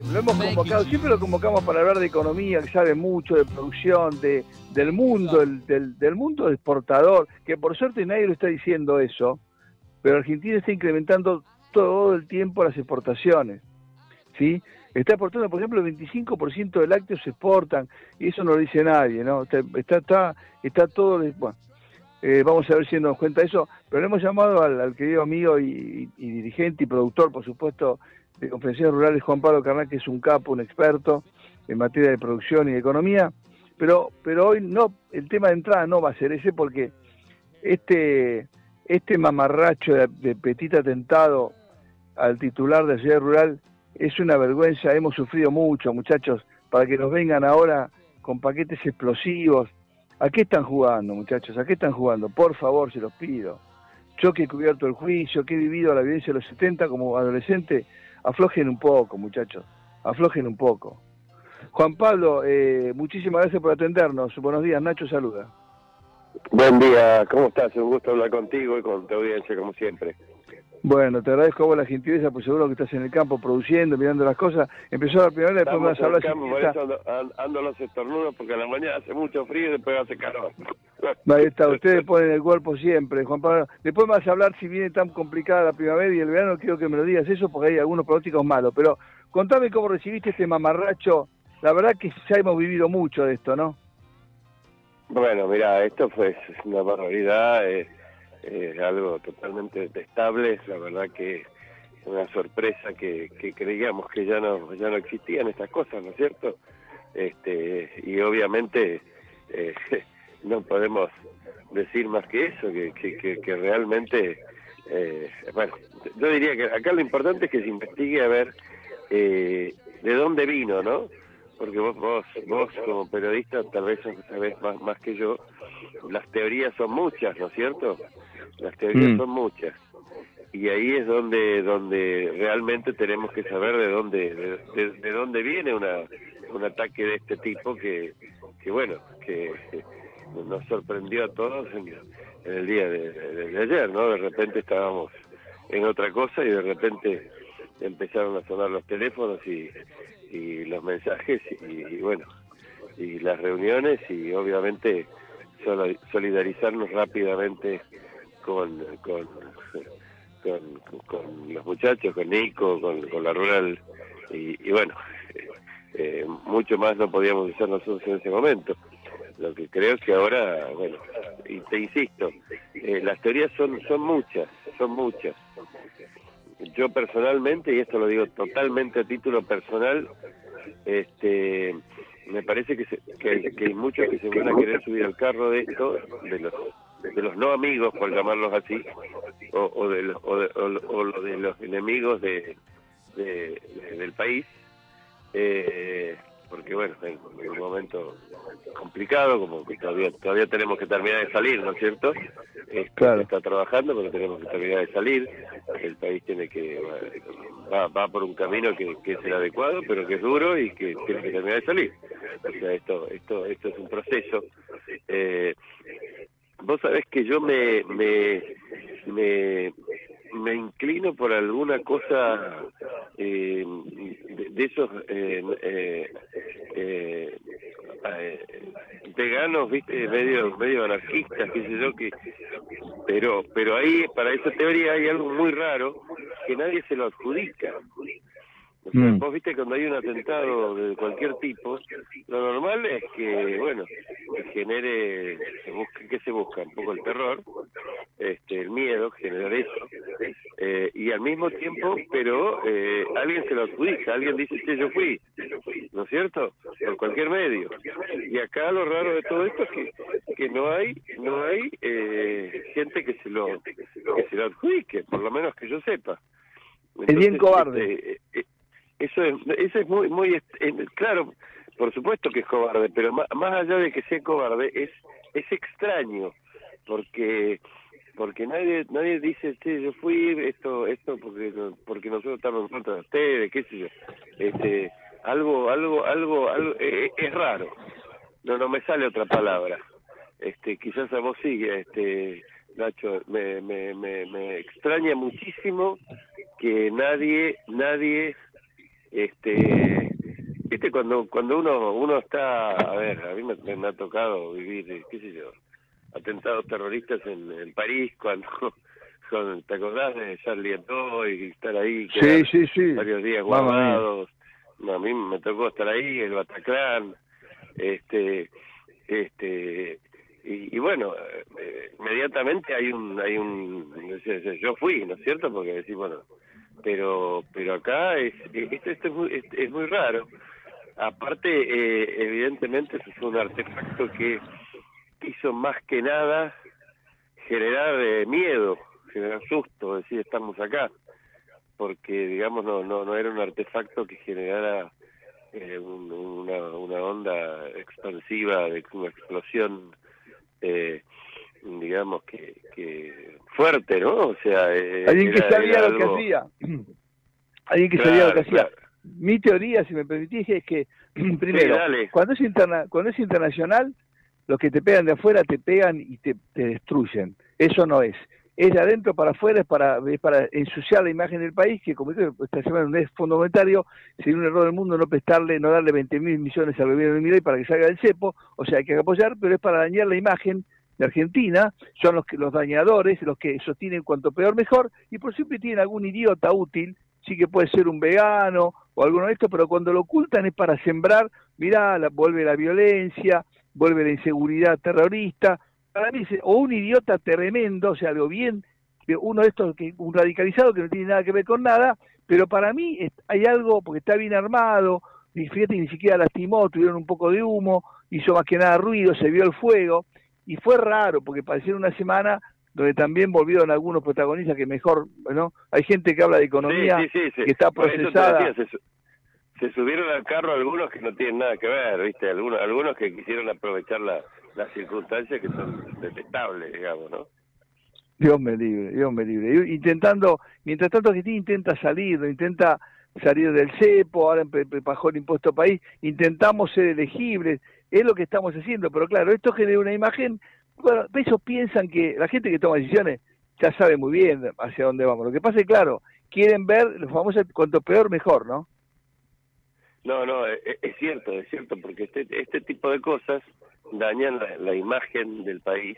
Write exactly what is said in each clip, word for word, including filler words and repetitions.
Lo hemos convocado, siempre lo convocamos para hablar de economía, que sabe mucho de producción, de del mundo, el, del, del mundo exportador, que por suerte nadie lo está diciendo eso, pero Argentina está incrementando todo el tiempo las exportaciones, ¿sí? Está exportando, por ejemplo, el veinticinco por ciento de lácteos se exportan, y eso no lo dice nadie, ¿no? Está, está, está, está todo, bueno, eh, vamos a ver si nos cuenta eso, pero le hemos llamado al, al querido amigo y, y, y dirigente y productor, por supuesto, de Confederaciones Rurales, Juan Pablo Carnal, que es un capo, un experto en materia de producción y de economía, pero pero hoy no, el tema de entrada no va a ser ese, porque este este mamarracho de, de Petit atentado al titular de la ciudad rural es una vergüenza. Hemos sufrido mucho, muchachos, para que nos vengan ahora con paquetes explosivos. ¿A qué están jugando, muchachos? ¿A qué están jugando? Por favor, se los pido. Yo que he cubierto el juicio, que he vivido la violencia de los setenta como adolescente, aflojen un poco, muchachos, aflojen un poco. Juan Pablo, eh, muchísimas gracias por atendernos. Buenos días, Nacho saluda. Buen día, ¿cómo estás? Un gusto hablar contigo y con tu audiencia, como siempre. Bueno, te agradezco a vos la gentileza, pues seguro que estás en el campo produciendo, mirando las cosas. Empezó la primera, después me vas a hablar. Campo, por eso ando, ando los estornudos, porque a la mañana hace mucho frío y después hace calor. Ahí está, ustedes ponen el cuerpo siempre, Juan Pablo. Después me vas a hablar si viene tan complicada la primavera y el verano, quiero que me lo digas eso, porque hay algunos pronósticos malos. Pero contame cómo recibiste este mamarracho. La verdad que ya hemos vivido mucho de esto, ¿no? Bueno, mira, esto fue una barbaridad, es, es algo totalmente detestable. La verdad que es una sorpresa que, que creíamos que ya no ya no existían estas cosas, ¿no es cierto? Este, y obviamente eh, no podemos decir más que eso, que, que, que, que realmente, eh, bueno, yo diría que acá lo importante es que se investigue a ver eh, de dónde vino, ¿no? Porque vos, vos, vos como periodista tal vez sabés más, más que yo, las teorías son muchas, ¿no es cierto? Las teorías mm. son muchas. Y ahí es donde donde realmente tenemos que saber de dónde de, de, de dónde viene una un ataque de este tipo que, que bueno, que nos sorprendió a todos en, en el día de, de, de ayer, ¿no? De repente estábamos en otra cosa y de repente empezaron a sonar los teléfonos y, y los mensajes y, y bueno, y las reuniones y obviamente solidarizarnos rápidamente con con, con, con los muchachos, con Nico, con, con la rural y, y bueno, eh, mucho más no podíamos hacer nosotros en ese momento. Lo que creo que ahora, bueno, y te insisto, eh, las teorías son son muchas, son muchas. Yo personalmente, y esto lo digo totalmente a título personal, este, me parece que, se, que, que hay muchos que se van a querer subir al carro de esto, de los de los no amigos, por llamarlos así, o, o, de, los, o, de, o, o de los enemigos de, de, de del país, eh, porque bueno, es un momento complicado, como que todavía todavía tenemos que terminar de salir, ¿no es cierto? Este, claro. Está trabajando, pero tenemos que terminar de salir. El país tiene que va, va por un camino que, que es el adecuado, pero que es duro y que tiene que terminar de salir. O sea, esto esto esto es un proceso. Eh, vos sabés que yo me me me me inclino por alguna cosa eh, de, de esos eh, eh, eh, eh, veganos, viste, medio medio anarquistas, qué sé yo, que pero pero ahí para esa teoría hay algo muy raro que nadie se lo adjudica. O sea, mm. vos viste cuando hay un atentado de cualquier tipo, lo normal es que, bueno, que genere, se busque, ¿qué se busca? Un poco el terror, este, el miedo, generar eso, eh, y al mismo tiempo, pero eh, alguien se lo adjudica, alguien dice, sí, yo fui, ¿no es cierto? Por cualquier medio. Y acá lo raro de todo esto es que, que no hay, no hay eh, gente que se lo, que se lo adjudique, por lo menos que yo sepa. Entonces, es bien cobarde. Este, eh, Eso es, eso es muy, muy eh, claro, por supuesto que es cobarde, pero más, más allá de que sea cobarde, es es extraño, porque porque nadie nadie dice, che, yo fui esto esto porque porque nosotros estamos en contra de ustedes, qué sé yo, este algo algo algo algo eh, es raro, no no me sale otra palabra, este quizás a vos sí, este Nacho, me me me, me extraña muchísimo que nadie nadie este, viste, cuando cuando uno uno está, a ver, a mí me, me ha tocado vivir, qué sé yo, atentados terroristas en, en París, cuando, con, ¿te acordás de Charlie Hebdo y estar ahí, sí, sí, sí, varios días guardados? No, a mí me tocó estar ahí, el Bataclan, este, este, y, y bueno, eh, inmediatamente hay un, hay un, yo fui, ¿no es cierto? Porque decís, bueno, pero, pero acá es, esto, esto es muy, es, es muy raro. Aparte, eh, evidentemente, eso es un artefacto que hizo más que nada generar eh, miedo, generar susto, decir, estamos acá, porque, digamos, no, no, no era un artefacto que generara Eh, un, una, una onda expansiva de una explosión, eh, digamos que, que fuerte, ¿no? O sea, eh, alguien era, que sabía era lo que algo... hacía, alguien que claro, sabía lo que hacía. claro. Mi teoría, si me permitís, es que primero, Sí, cuando es interna, cuando es internacional, los que te pegan de afuera te pegan y te, te destruyen. Eso no es. Es de adentro para afuera, es para, es para ensuciar la imagen del país, que como dije, esta semana no es fondo monetario, sería un error del mundo no prestarle, no darle veinte mil millones al gobierno de Milei para que salga del cepo, o sea, hay que apoyar, pero es para dañar la imagen de Argentina, son los que los dañadores, los que sostienen cuanto peor mejor, y por siempre tienen algún idiota útil, sí que puede ser un vegano o alguno de estos, pero cuando lo ocultan es para sembrar, mirá, la, vuelve la violencia, vuelve la inseguridad terrorista, para mí, o un idiota tremendo, o sea, algo bien, uno de estos, que un radicalizado que no tiene nada que ver con nada, pero para mí hay algo, porque está bien armado, y fíjate que ni siquiera lastimó, tuvieron un poco de humo, hizo más que nada ruido, se vio el fuego, y fue raro, porque parecía una semana donde también volvieron algunos protagonistas que mejor, ¿no? Hay gente que habla de economía, sí, sí, sí, sí. que está Por eso te procesada. decía, se, se subieron al carro algunos que no tienen nada que ver, ¿viste? Algunos, algunos que quisieron aprovechar la, las circunstancias que son detestables, digamos, ¿no? Dios me libre, Dios me libre. Intentando, mientras tanto Argentina intenta salir, intenta salir del cepo, ahora bajó el impuesto país, intentamos ser elegibles, es lo que estamos haciendo, pero claro, esto genera una imagen, bueno, ellos piensan que la gente que toma decisiones ya sabe muy bien hacia dónde vamos. Lo que pasa es, claro, quieren ver los famosos cuanto peor mejor, ¿no? No, no, es, es cierto, es cierto, porque este, este tipo de cosas dañan la, la imagen del país.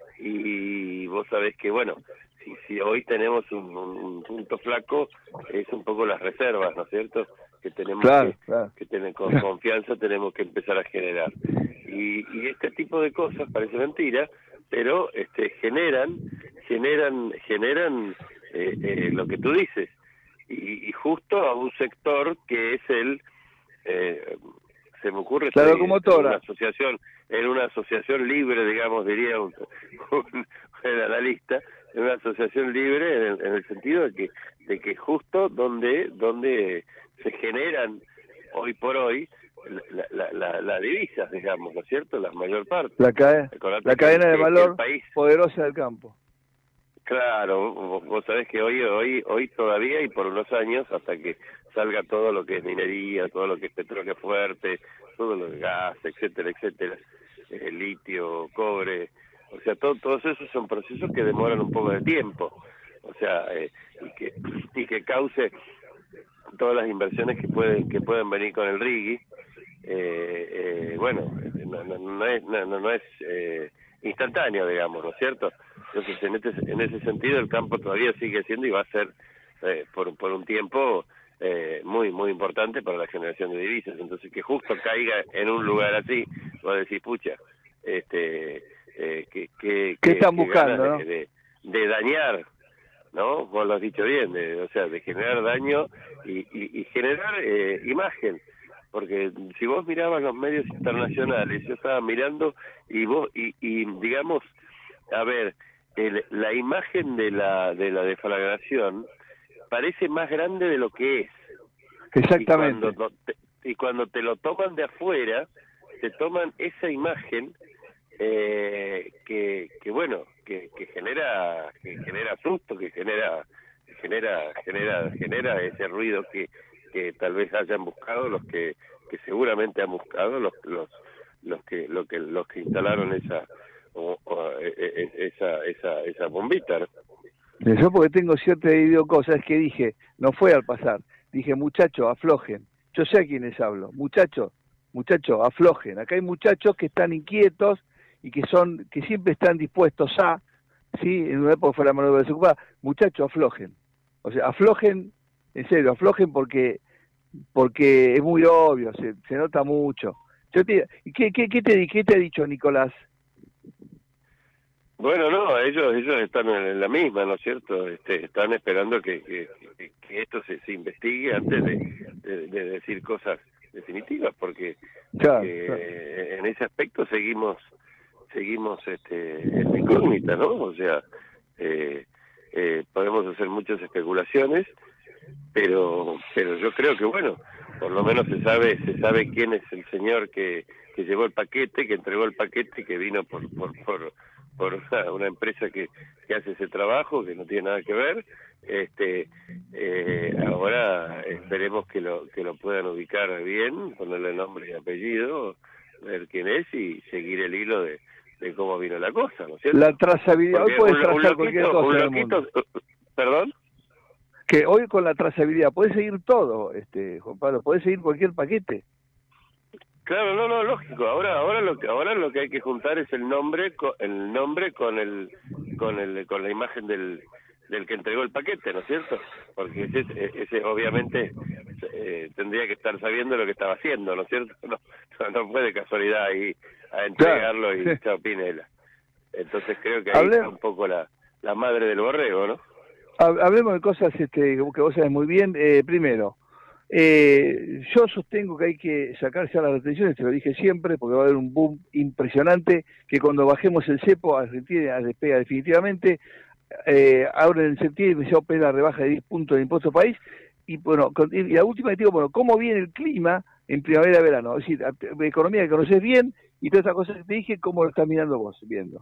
Y vos sabés que, bueno, si, si hoy tenemos un, un punto flaco, es un poco las reservas, ¿no es cierto? Que tenemos claro, que, claro. que tener, con confianza tenemos que empezar a generar. Y, y este tipo de cosas parece mentira, pero este generan, generan, generan eh, eh, lo que tú dices. Y, y justo a un sector que es el... Eh, se me ocurre la en una locomotora. asociación en una asociación libre, digamos, diría un, un, un analista, en una asociación libre en el, en el sentido de que de que justo donde donde se generan hoy por hoy la, la, la, la divisas, digamos, ¿no es cierto? La mayor parte. La, ca la cadena que, de que, valor que país, poderosa del campo. Claro, vos, vos sabés que hoy, hoy, hoy todavía y por unos años, hasta que salga todo lo que es minería, todo lo que es petróleo fuerte, todo lo de gas, etcétera, etcétera, eh, litio, cobre, o sea, todo, todos esos son procesos que demoran un poco de tiempo, o sea, eh, y que y que cause todas las inversiones que pueden que pueden venir con el RIGI, eh, eh, bueno, no, no, no es no, no es eh, instantáneo, digamos, ¿no es cierto? Entonces, en, este, en ese sentido, el campo todavía sigue siendo y va a ser eh, por, por un tiempo eh, muy muy importante para la generación de divisas. Entonces, que justo caiga en un lugar así, vos decís, pucha, este, eh, que, que, ¿Qué que, están que buscando, ganas no? de, de, de dañar, ¿no? Vos lo has dicho bien, de, o sea, de generar daño y, y, y generar eh, imagen. Porque si vos mirabas los medios internacionales, yo estaba mirando y vos, y, y digamos, a ver, el, la imagen de la de la deflagración parece más grande de lo que es. Exactamente. Y cuando, te, y cuando te lo toman de afuera, te toman esa imagen eh, que, que bueno, que, que genera que genera susto, que genera genera genera genera ese ruido que, que tal vez hayan buscado los que que seguramente han buscado los los los que los que los que instalaron esa o, o, esa esa esa bombita, ¿no? Yo porque tengo cierta idiosincrasia, es que dije, no fue al pasar, dije, muchachos, aflojen. Yo sé a quiénes hablo. Muchachos, muchachos, aflojen. Acá hay muchachos que están inquietos y que son que siempre están dispuestos a, ¿sí? En una época fue la mano de desocupada. Muchachos, aflojen. O sea, aflojen, en serio, aflojen porque porque es muy obvio, se, se nota mucho. Yo te, ¿qué, qué, qué, te, ¿Qué te ha dicho Nicolás? Bueno, no, ellos ellos están en la misma, ¿no es cierto? Este, están esperando que, que, que esto se, se investigue antes de, de, de decir cosas definitivas, porque, Claro, porque claro. eh, en ese aspecto seguimos seguimos este, en la incógnita, ¿no? O sea, eh, eh, podemos hacer muchas especulaciones, pero pero yo creo que bueno, por lo menos se sabe se sabe quién es el señor que, que llevó el paquete, que entregó el paquete, que vino por por por, por una, una empresa que, que hace ese trabajo, que no tiene nada que ver. Este eh, ahora esperemos que lo que lo puedan ubicar bien, ponerle nombre y apellido, ver quién es y seguir el hilo de, de cómo vino la cosa, ¿no es cierto? La trazabilidad, Porque hoy puedes un, un trazar cualquier loquito, cosa un en el loquito, mundo. perdón. Que hoy con la trazabilidad puedes seguir todo, este Juan Pablo, puedes seguir cualquier paquete. Claro, no, no, lógico. Ahora, ahora lo que, ahora lo que hay que juntar es el nombre, con, el nombre con el, con el, con la imagen del, del que entregó el paquete, ¿no es cierto? Porque ese, ese obviamente eh, tendría que estar sabiendo lo que estaba haciendo, ¿no es cierto? No, no, no fue de casualidad ahí a entregarlo Claro, y sí. chao Pinela. Entonces creo que ahí Hable, está un poco la, la madre del borrego, ¿no? hablemos de cosas este, que vos sabés muy bien. Eh, primero, eh, yo sostengo que hay que sacarse a las restricciones, te lo dije siempre, porque va a haber un boom impresionante, que cuando bajemos el cepo, Argentina despega definitivamente. Eh, ahora en septiembre se va a operar la rebaja de diez puntos de impuesto país. Y bueno, con, y la última, digo, bueno, ¿cómo viene el clima en primavera-verano? Es decir, economía que conoces bien y todas estas cosas que te dije, ¿cómo lo estás mirando vos, viendo?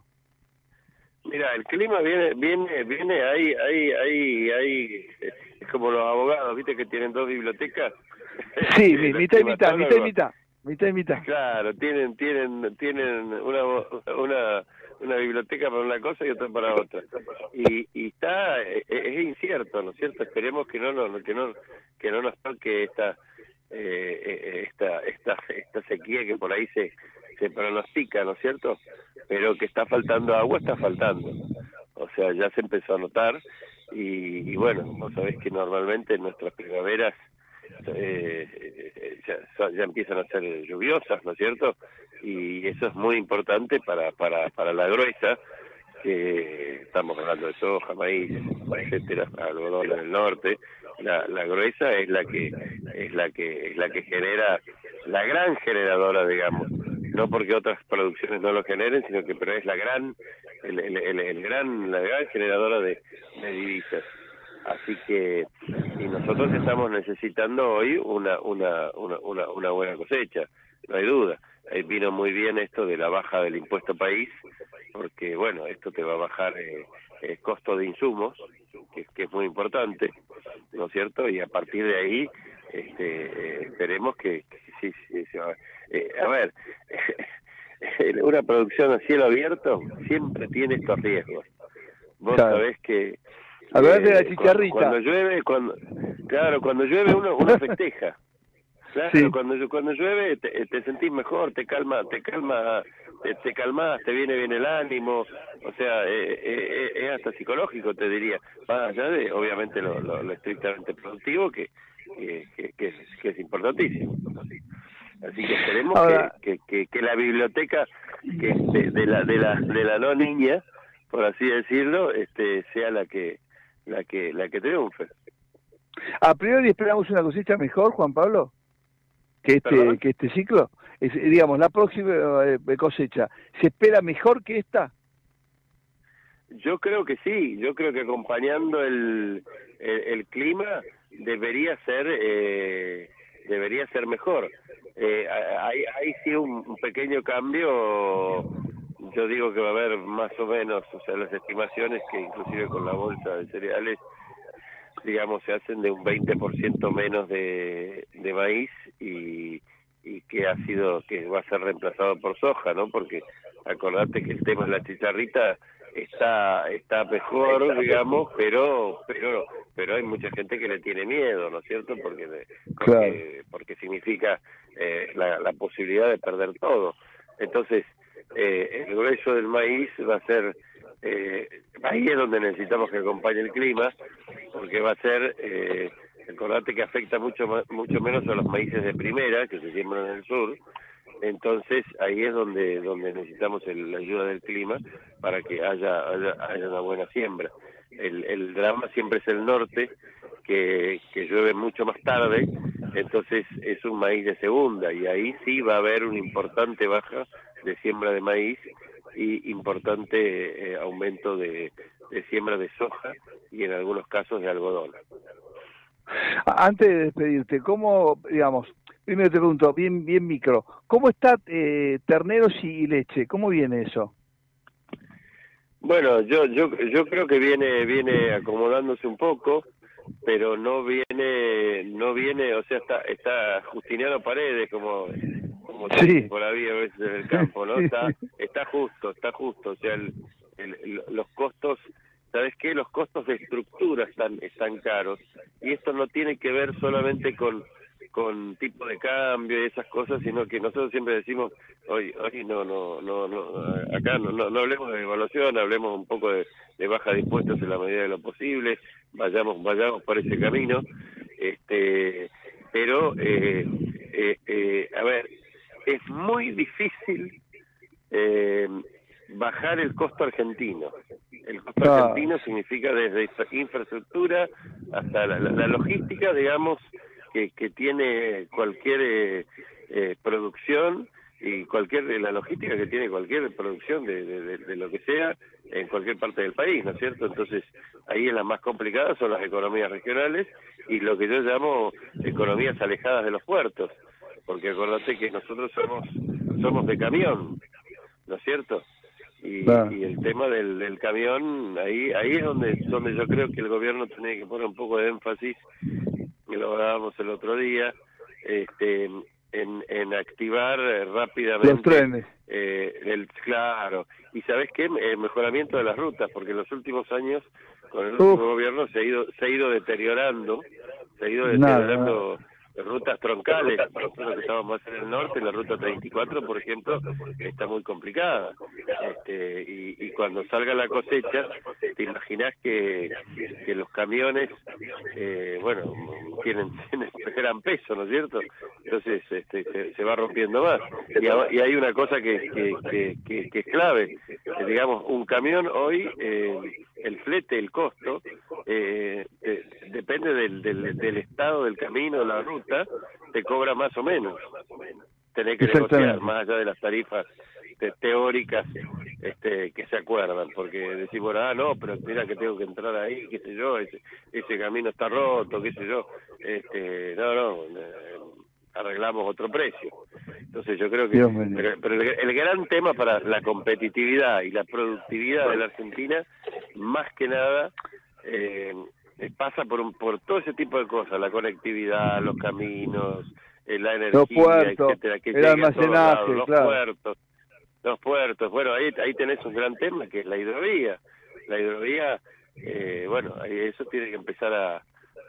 Mira, el clima viene, viene, viene, ahí, ahí, ahí, ahí, es como los abogados, viste que tienen dos bibliotecas. Sí, El mitad y mitad, mitad y climatólogo, mitad, mitad y mitad. claro, tienen, tienen, tienen una, una, una biblioteca para una cosa y otra para otra. Y, y está, es, es incierto, ¿no es cierto? Esperemos que no, no, que no, que no nos toque esta, eh, esta, esta, esta sequía que por ahí se, se pronostica, ¿no es cierto? Pero que está faltando agua, está faltando. O sea, ya se empezó a notar y, y bueno, vos sabés que normalmente en nuestras primaveras eh, ya, ya empiezan a ser lluviosas, ¿no es cierto? Y eso es muy importante para, para, para la gruesa, que estamos hablando de soja, maíz, etcétera, algodón en el norte. La, la gruesa es la que es la que es la que genera, la gran generadora, digamos, no porque otras producciones no lo generen, sino que pero es la gran el, el, el, el gran la gran generadora de, de divisas. Así que y nosotros estamos necesitando hoy una una una una, una buena cosecha, no hay duda. Ahí vino muy bien esto de la baja del impuesto país, porque bueno, esto te va a bajar eh, el costo de insumos, que, que es muy importante, ¿no es cierto? Y a partir de ahí este, eh, esperemos que, que sí, sí, sí, eh, a ver, una producción a cielo abierto siempre tiene estos riesgos. Vos Claro. sabés que Hablar de la eh, cuando, chicharrita. cuando llueve, cuando claro, cuando llueve uno uno festeja. Claro, Sí. cuando cuando llueve te, te sentís mejor, te calma, te calma, te, te calmas, te viene bien el ánimo, o sea, eh, eh, es hasta psicológico, te diría, más allá de, obviamente, lo, lo, lo estrictamente productivo, que, que, que, que, es, que es importantísimo. Así que esperemos Ahora, que, que, que, que la biblioteca que de, de la de la de la no niña, por así decirlo, este sea la que la que la que triunfe. a priori esperamos una cosecha mejor, Juan Pablo, que este ¿Perdón? que este ciclo. Es, digamos, la próxima eh, cosecha, ¿se espera mejor que esta? Yo creo que sí, yo creo que acompañando el, el, el clima debería ser eh, debería ser mejor. Eh, hay, hay sí un, un pequeño cambio, yo digo que va a haber más o menos, o sea, las estimaciones que inclusive con la bolsa de cereales, digamos, se hacen de un veinte por ciento menos de, de maíz y, y que ha sido, que va a ser reemplazado por soja, ¿no? Porque acordate que el tema de la chicharrita está está mejor, digamos, pero pero pero hay mucha gente que le tiene miedo, ¿no es cierto? Porque porque, claro. porque significa eh, la, la posibilidad de perder todo. Entonces, eh, el grueso del maíz va a ser, eh, ahí es donde necesitamos que acompañe el clima, porque va a ser, eh, acordate que afecta mucho más, mucho menos a los maíces de primera, que se siembran en el sur. Entonces ahí es donde donde necesitamos el, la ayuda del clima para que haya haya, haya una buena siembra. El, el drama siempre es el norte, que, que llueve mucho más tarde, entonces es un maíz de segunda, y ahí sí va a haber una importante baja de siembra de maíz y importante eh, aumento de, de siembra de soja y en algunos casos de algodón. Antes de despedirte, ¿cómo, digamos, primero te pregunto, bien bien micro, ¿cómo está eh, terneros y leche? ¿Cómo viene eso? Bueno, yo yo yo creo que viene viene acomodándose un poco, pero no viene no viene, o sea, está está Justiniano Paredes, como como se dice Sí. por ahí a veces en el campo, ¿no? Está está justo, está justo, o sea, el, el, los costos, ¿sabes qué? Los costos de estructura están están caros, y esto no tiene que ver solamente con con tipo de cambio y esas cosas, sino que nosotros siempre decimos, hoy hoy no no no no acá no no, no hablemos de devaluación, hablemos un poco de, de baja de impuestos en la medida de lo posible, vayamos vayamos por ese camino, este pero eh, eh, eh, a ver, es muy difícil eh, bajar el costo argentino. El costo Ah. argentino significa desde infraestructura hasta la, la, la logística, digamos, que, que tiene cualquier eh, eh, producción, y cualquier la logística que tiene cualquier producción de, de, de, de lo que sea en cualquier parte del país, ¿no es cierto? Entonces ahí en las más complicadas son las economías regionales y lo que yo llamo economías alejadas de los puertos, porque acordate que nosotros somos somos de camión, ¿no es cierto? Y, claro. y el tema del, del camión, ahí ahí es donde donde yo creo que el gobierno tiene que poner un poco de énfasis, y lo hablábamos el otro día, este en, en activar eh, rápidamente los trenes. Eh, el, claro, y ¿sabes qué? El mejoramiento de las rutas, porque en los últimos años con el último Uf. gobierno se ha ido se ha ido deteriorando, se ha ido deteriorando Nada. rutas troncales. Nosotros que estamos más en el norte, la ruta treinta y cuatro, por ejemplo, está muy complicada. Este, y, y cuando salga la cosecha, te imaginás que, que los camiones, eh, bueno, tienen, tienen gran peso, ¿no es cierto? Entonces este, se, se va rompiendo más. Y, y hay una cosa que, que, que, que, que es clave. Eh, digamos, un camión hoy, eh, el flete, el costo, eh, eh, depende del, del, del estado del camino, de la ruta, te cobra más o menos. Tenés que negociar más allá de las tarifas te, teóricas este, que se acuerdan, porque decís, bueno, ah, no, pero mira que tengo que entrar ahí, qué sé yo, ese, ese camino está roto, qué sé yo, este, no, no, eh, arreglamos otro precio. Entonces yo creo que, pero, pero el, el gran tema para la competitividad y la productividad de la Argentina, más que nada, eh, pasa por un, por todo ese tipo de cosas, la conectividad, los caminos, eh, la energía, los puertos, etcétera, que el almacenaje, los claro. puertos, los puertos, bueno, ahí ahí tenés un gran tema que es la hidrovía. La hidrovía, eh, bueno, eso tiene que empezar a,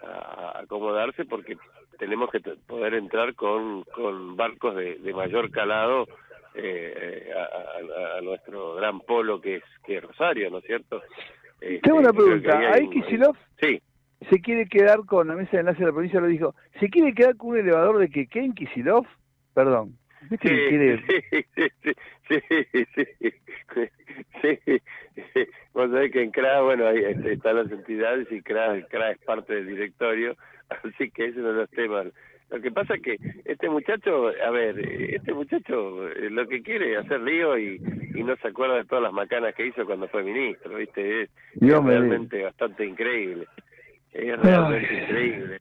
a acomodarse, porque tenemos que poder entrar con, con barcos de, de mayor calado eh, a, a, a nuestro gran polo que es que es Rosario, ¿no es cierto? Eh, Tengo una pregunta, ¿ahí, hay Kicillof sí. se quiere quedar con la mesa de enlace de la provincia? Lo dijo, ¿se quiere quedar con un elevador de Quequén en Kicillof? Perdón. ¿Viste sí, que quiere? Sí, sí, sí, sí, sí, sí. Vos sabés que en C R A, bueno, ahí están las entidades y C R A, C R A es parte del directorio, así que ese es uno de los temas. Lo que pasa es que este muchacho, a ver, este muchacho eh, lo que quiere es hacer lío y, y no se acuerda de todas las macanas que hizo cuando fue ministro, ¿viste? Es, es realmente bastante increíble, es realmente Ay. increíble.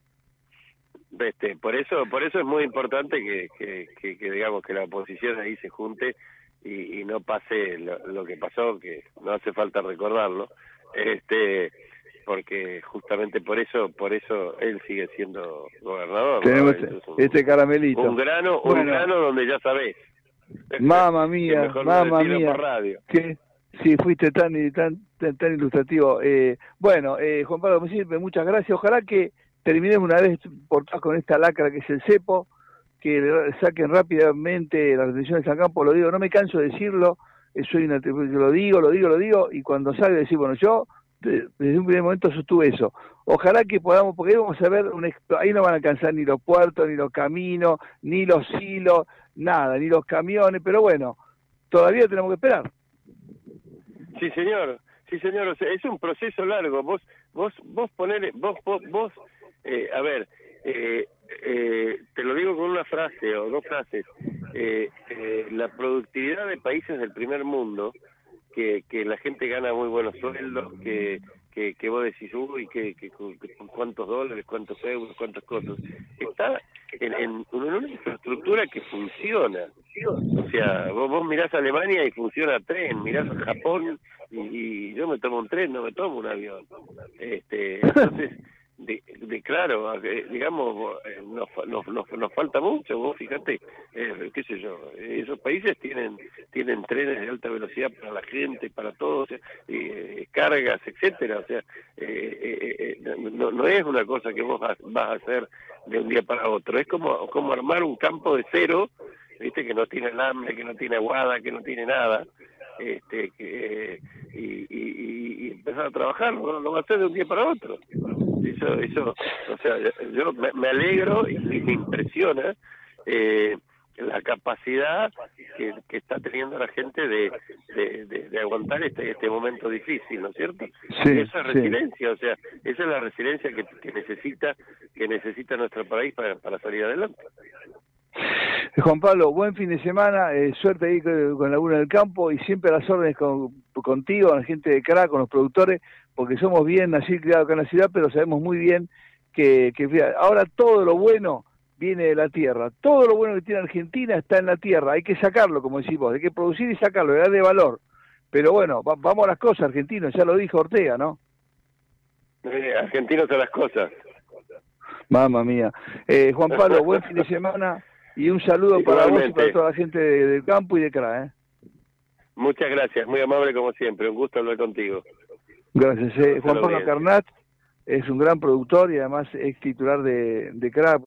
Este, por eso por eso es muy importante que, que, que, que digamos que la oposición ahí se junte y, y no pase lo, lo que pasó, que no hace falta recordarlo, este porque justamente por eso por eso él sigue siendo gobernador. Tenemos ¿no? un, este caramelito. Un grano, bueno. un grano donde ya sabés. Mamma mía, mamma no mía. por radio. Que si fuiste tan y tan tan, tan ilustrativo. Eh, bueno, eh, Juan Pablo Príncipe, muchas gracias. Ojalá que terminemos una vez por todas con esta lacra que es el cepo, que le saquen rápidamente las retenciones de San Campo. Lo digo, no me canso de decirlo, eh, soy una, yo lo digo, lo digo, lo digo, y cuando salga decir, bueno, yo desde un primer momento sostuve eso. Ojalá que podamos, porque ahí vamos a ver, un, ahí no van a alcanzar ni los puertos, ni los caminos, ni los hilos, nada, ni los camiones, pero bueno, todavía tenemos que esperar. Sí, señor, sí, señor, o sea, es un proceso largo. Vos, vos, vos poner, vos, vos, vos eh, a ver, eh, eh, te lo digo con una frase o dos frases. Eh, eh, la productividad de países del primer mundo, que, que la gente gana muy buenos sueldos, que que, que vos decís, uy, que, que, que con cuántos dólares, cuántos euros, cuántas cosas, está en, en una infraestructura que funciona. O sea, vos, vos mirás a Alemania y funciona tren, mirás a Japón y, y yo me tomo un tren, no me tomo un avión. Este, entonces, de, de claro, eh, digamos, eh, nos, nos, nos, nos falta mucho. Vos fíjate, eh, qué sé yo, esos países tienen tienen trenes de alta velocidad para la gente, para todos, o sea, eh, cargas, etcétera. O sea, eh, eh, eh, no, no es una cosa que vos vas, vas a hacer de un día para otro. Es como como armar un campo de cero, viste, que no tiene alambre, que no tiene aguada, que no tiene nada, este, que, y, y, y empezar a trabajar. No lo va a hacer de un día para otro. Eso, eso, o sea, yo me, me alegro y me impresiona eh, la capacidad que, que está teniendo la gente de, de, de, de aguantar este este momento difícil, ¿no es cierto? Sí, esa es resiliencia, sí. o sea, esa es la resiliencia que, que necesita que necesita nuestro país para, para salir adelante. Juan Pablo, buen fin de semana, eh, suerte ahí con, con la Laguna del Campo y siempre a las órdenes con, contigo, con la gente de Cra, con los productores, porque somos bien nacidos y criados acá en la ciudad, pero sabemos muy bien que, que ahora todo lo bueno viene de la tierra, todo lo bueno que tiene Argentina está en la tierra, hay que sacarlo, como decimos, hay que producir y sacarlo, le da de valor. Pero bueno, va, vamos a las cosas, argentinos, ya lo dijo Ortega, ¿no? Eh, argentinos a las cosas. Mamma mía. Eh, Juan Pablo, buen fin de semana. Y un saludo para vos y para toda la gente de, del campo y de Cra, ¿eh? Muchas gracias, muy amable como siempre, un gusto hablar contigo. Gracias. Eh. Juan Pablo Carnat es un gran productor y además es titular de, de Cra.